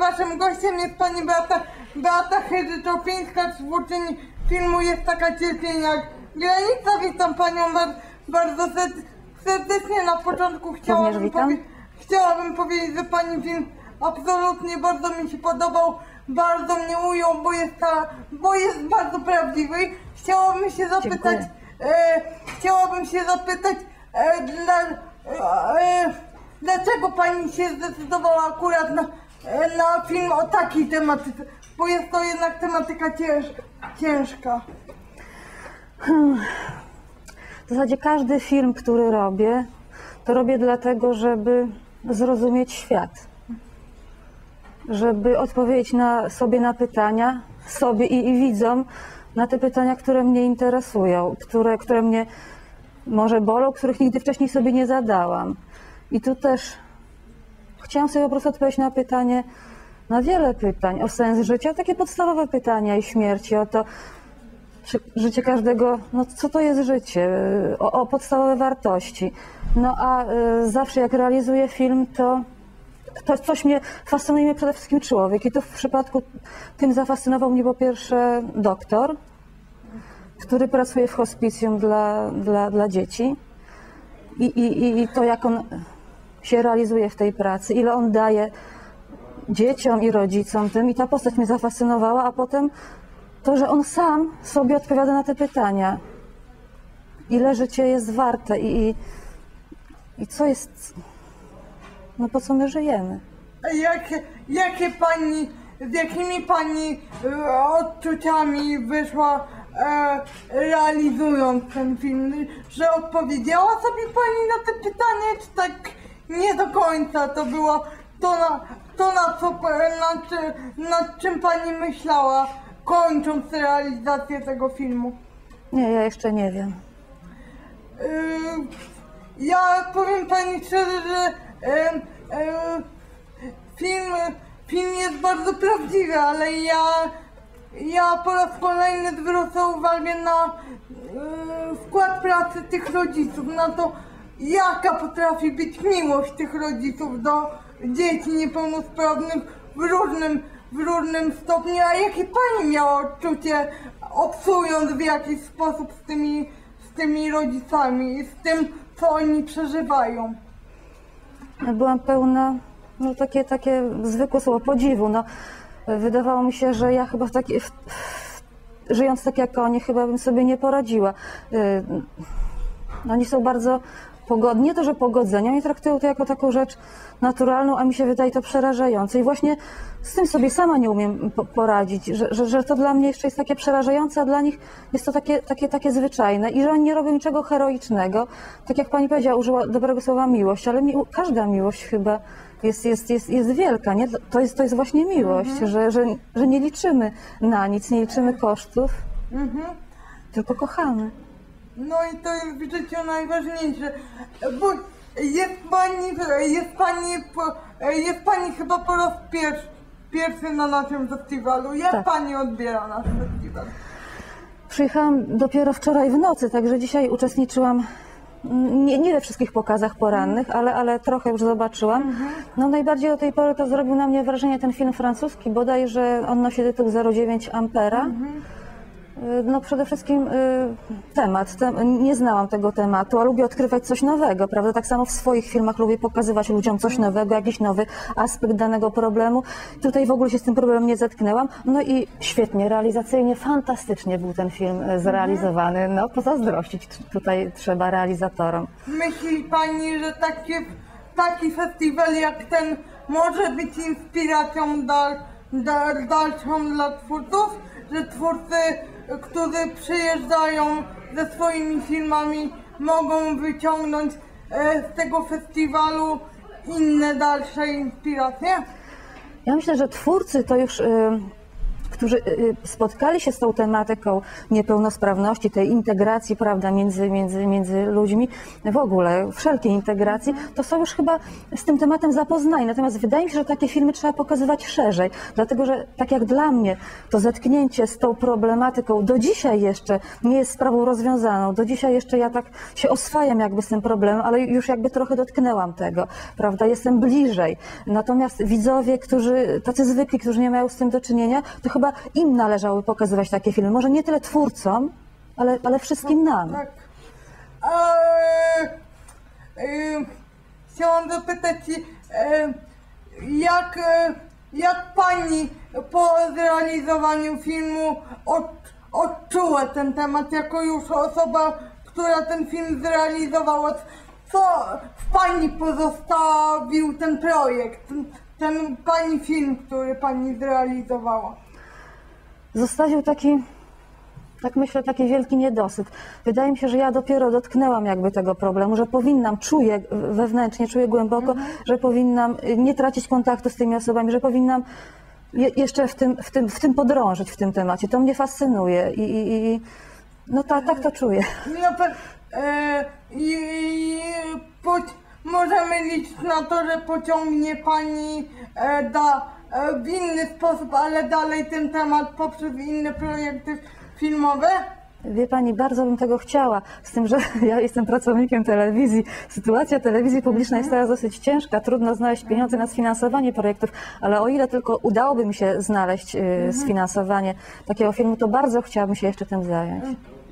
waszym gościem jest pani Beata Chyży-Czopińska, twórczyni filmu Jest taka cierpienia jak granica. Witam panią bardzo serdecznie. Na początku chciałabym powiedzieć, że pani film absolutnie bardzo mi się podobał, bardzo mnie ujął, bo jest bardzo prawdziwy. Chciałabym się zapytać, dlaczego pani się zdecydowała akurat na film o takiej tematyce, bo jest to jednak tematyka ciężka. W zasadzie każdy film, który robię, to robię dlatego, żeby zrozumieć świat. Żeby odpowiedzieć sobie na pytania, sobie i widzom, na te pytania, które mnie interesują, które mnie może bolą, których nigdy wcześniej sobie nie zadałam. I tu też chciałam sobie po prostu odpowiedzieć na pytanie, na wiele pytań o sens życia, takie podstawowe pytania i śmierci, o to, życie każdego, no co to jest życie, o podstawowe wartości. No a zawsze jak realizuję film, to coś mnie fascynuje, przede wszystkim człowiek. I tu w przypadku tym zafascynował mnie po pierwsze doktor, który pracuje w hospicjum dla dzieci. I to, jak on się realizuje w tej pracy, ile on daje dzieciom i rodzicom tym. I ta postać mnie zafascynowała, a potem to, że on sam sobie odpowiada na te pytania. Ile życie jest warte i co jest, no po co my żyjemy. Z jakimi pani odczuciami wyszła realizując ten film? Że odpowiedziała sobie pani na te pytania, czy tak nie do końca to było nad czym pani myślała, kończąc realizację tego filmu? Nie, ja jeszcze nie wiem. Ja powiem pani szczerze, że film jest bardzo prawdziwy, ale ja po raz kolejny zwrócę uwagę na wkład pracy tych rodziców, na to, jaka potrafi być miłość tych rodziców do dzieci niepełnosprawnych w różnym stopniu, a jakie pani miała odczucie, obcując w jakiś sposób z tymi rodzicami i z tym, co oni przeżywają? Byłam pełna, no takie zwykłe słowo, podziwu. No, wydawało mi się, że ja chyba żyjąc tak jak oni, chyba bym sobie nie poradziła. Oni są bardzo pogodni, nie to, że pogodzeni, oni traktują to jako taką rzecz naturalną, a mi się wydaje to przerażające. I właśnie z tym sobie sama nie umiem poradzić, że to dla mnie jeszcze jest takie przerażające, a dla nich jest to takie zwyczajne i że oni nie robią niczego heroicznego. Tak jak pani powiedziała, użyła dobrego słowa miłość, ale każda miłość chyba jest wielka, nie? To jest właśnie miłość, że nie liczymy na nic, nie liczymy kosztów, tylko kochamy. No i to jest w życiu najważniejsze, bo jest pani chyba po raz pierwszy na naszym festiwalu. Jak tak. Pani odbiera nasz festiwal? Przyjechałam dopiero wczoraj w nocy, także dzisiaj uczestniczyłam nie we wszystkich pokazach porannych, ale trochę już zobaczyłam. No najbardziej do tej pory to zrobił na mnie wrażenie ten film francuski, bodajże on nosi tytuł 09 Ampera. No przede wszystkim nie znałam tego tematu, a lubię odkrywać coś nowego, prawda? Tak samo w swoich filmach lubię pokazywać ludziom coś nowego, jakiś nowy aspekt danego problemu. Tutaj w ogóle się z tym problemem nie zetknęłam. No i świetnie, realizacyjnie, fantastycznie był ten film zrealizowany. No pozazdrościć tutaj trzeba realizatorom. Myśli pani, że taki festiwal jak ten może być inspiracją dalszą dla twórców? Że twórcy, którzy przyjeżdżają ze swoimi filmami, mogą wyciągnąć z tego festiwalu inne dalsze inspiracje? Ja myślę, że twórcy to już którzy spotkali się z tą tematyką niepełnosprawności, tej integracji, prawda, między ludźmi, w ogóle wszelkiej integracji, to są już chyba z tym tematem zapoznani. Natomiast wydaje mi się, że takie filmy trzeba pokazywać szerzej, dlatego że tak jak dla mnie to zetknięcie z tą problematyką do dzisiaj jeszcze nie jest sprawą rozwiązaną. Do dzisiaj jeszcze ja tak się oswajam jakby z tym problemem, ale już jakby trochę dotknęłam tego, prawda, jestem bliżej. Natomiast widzowie, tacy zwykli, którzy nie mają z tym do czynienia, to chyba im należało pokazywać takie filmy. Może nie tyle twórcom, ale wszystkim nam. Tak. Chciałam zapytać, jak pani po zrealizowaniu filmu odczuła ten temat, jako już osoba, która ten film zrealizowała? Co w pani pozostawił ten projekt, ten pani film, który pani zrealizowała? Zostawił taki, tak myślę, taki wielki niedosyt. Wydaje mi się, że ja dopiero dotknęłam jakby tego problemu, że powinnam, czuję wewnętrznie, czuję głęboko, że powinnam nie tracić kontaktu z tymi osobami, że powinnam jeszcze w tym podrążyć w tym temacie. To mnie fascynuje i no tak to czuję. Możemy liczyć na to, że pociągnie pani w inny sposób, ale dalej ten temat poprzez inne projekty filmowe? Wie pani, bardzo bym tego chciała, z tym, że ja jestem pracownikiem telewizji. Sytuacja telewizji publicznej jest teraz dosyć ciężka, trudno znaleźć pieniądze na sfinansowanie projektów, ale o ile tylko udałoby mi się znaleźć sfinansowanie takiego filmu, to bardzo chciałabym się jeszcze tym zająć.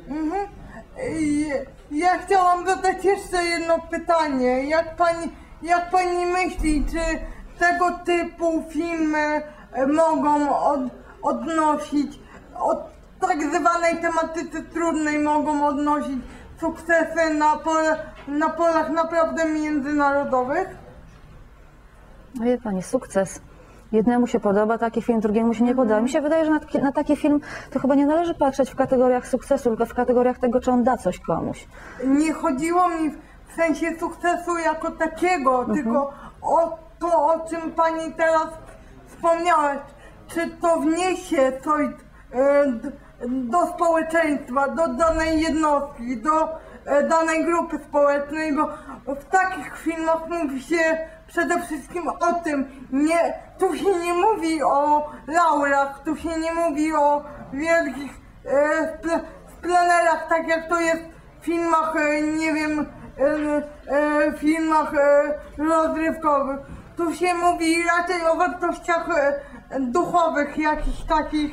Ja chciałam zadać jeszcze jedno pytanie. Jak pani myśli, czy tego typu filmy mogą odnosić, od tak zwanej tematyce trudnej mogą odnosić sukcesy na polach naprawdę międzynarodowych? Wie pani, sukces. Jednemu się podoba taki film, drugiemu się nie podoba. Mi się wydaje, że na taki film to chyba nie należy patrzeć w kategoriach sukcesu, tylko w kategoriach tego, czy on da coś komuś. Nie chodziło mi w sensie sukcesu jako takiego, tylko o to, o czym pani teraz wspomniała. Czy to wniesie coś do społeczeństwa, do danej jednostki, do danej grupy społecznej, bo w takich filmach mówi się przede wszystkim o tym, tu się nie mówi o laurach, tu się nie mówi o wielkich plenerach, tak jak to jest w filmach, nie wiem, filmach rozrywkowych. Tu się mówi raczej o wartościach duchowych, jakichś takich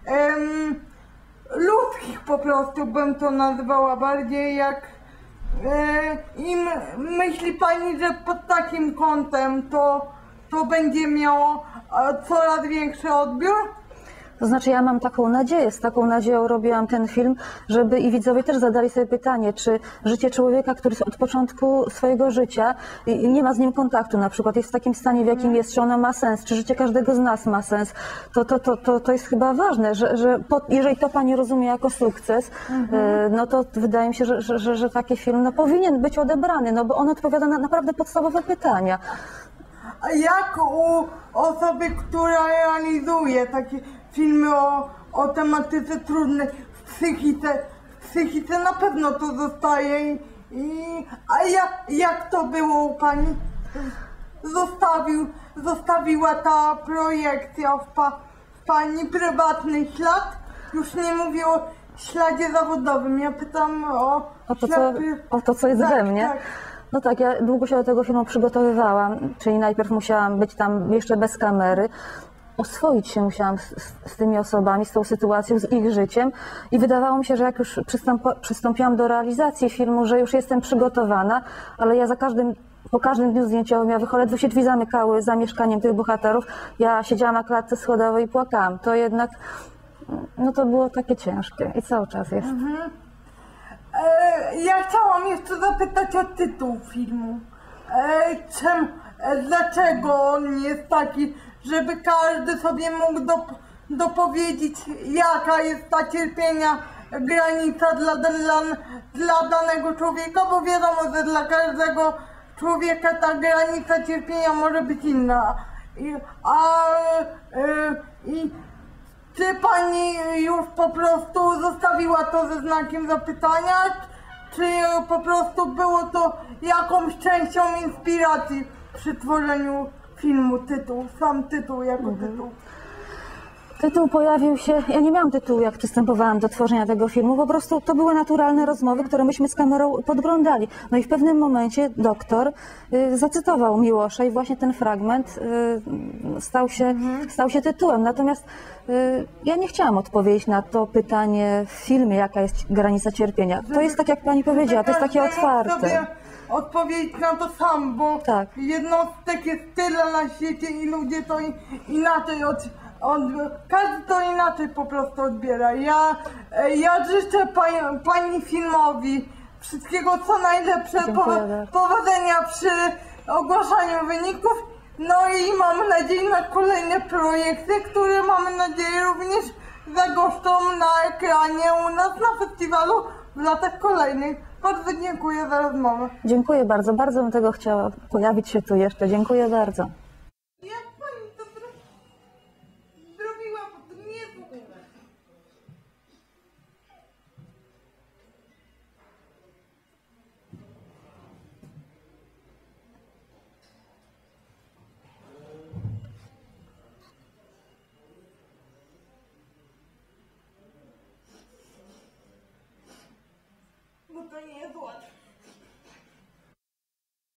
ludzkich po prostu bym to nazwała, bardziej jak i myśli pani, że pod takim kątem to będzie miało coraz większy odbiór? To znaczy ja mam taką nadzieję, z taką nadzieją robiłam ten film, żeby i widzowie też zadali sobie pytanie, czy życie człowieka, który od początku swojego życia i nie ma z nim kontaktu, na przykład jest w takim stanie, w jakim jest, czy ono ma sens, czy życie każdego z nas ma sens, to jest chyba ważne, że jeżeli to pani rozumie jako sukces, no to wydaje mi się, że taki film powinien być odebrany, no bo on odpowiada na naprawdę podstawowe pytania. A jak u osoby, która realizuje takie filmy o tematyce trudnej w psychice na pewno to zostaje a jak to było u pani? Zostawiła ta projekcja w pani prywatny ślad? Już nie mówię o śladzie zawodowym, ja pytam o to, co jest we mnie. Tak. No tak, ja długo się do tego filmu przygotowywałam, czyli najpierw musiałam być tam jeszcze bez kamery, oswoić się musiałam z tymi osobami, z tą sytuacją, z ich życiem i wydawało mi się, że jak już przystąpiłam do realizacji filmu, że już jestem przygotowana, ale ja po każdym dniu zdjęciowym, ja ledwo się drzwi zamykały za mieszkaniem tych bohaterów, ja siedziałam na klatce schodowej i płakałam. To jednak, no to było takie ciężkie i cały czas jest. Ja chciałam jeszcze zapytać o tytuł filmu. Dlaczego on jest taki, żeby każdy sobie mógł dopowiedzieć, jaka jest ta cierpienia granica dla danego człowieka, bo wiadomo, że dla każdego człowieka ta granica cierpienia może być inna. czy pani już po prostu zostawiła to ze znakiem zapytania, czy po prostu było to jakąś częścią inspiracji przy tworzeniu filmu, sam tytuł jako tytuł? Tytuł pojawił się, ja nie miałam tytułu, jak przystępowałam do tworzenia tego filmu, po prostu to były naturalne rozmowy, które myśmy z kamerą podglądali. No i w pewnym momencie doktor zacytował Miłosza i właśnie ten fragment stał się tytułem. Natomiast ja nie chciałam odpowiedzieć na to pytanie w filmie, jaka jest granica cierpienia. To jest tak, jak pani powiedziała, to jest takie otwarte. Odpowiedzieć na to sam, bo Tak. jednostek jest tyle na świecie i ludzie to inaczej każdy to inaczej po prostu odbiera. Ja życzę pani filmowi wszystkiego co najlepsze, powodzenia przy ogłaszaniu wyników. No i mam nadzieję na kolejne projekty, które mamy nadzieję również zagoszczą na ekranie u nas na festiwalu w latach kolejnych. Bardzo dziękuję za rozmowę. Dziękuję bardzo, bardzo bym tego chciała pojawić się tu jeszcze. Dziękuję bardzo. Jak pani to zrobiła, bo to nie jest w ogóle. Bo to nie jest łatwe.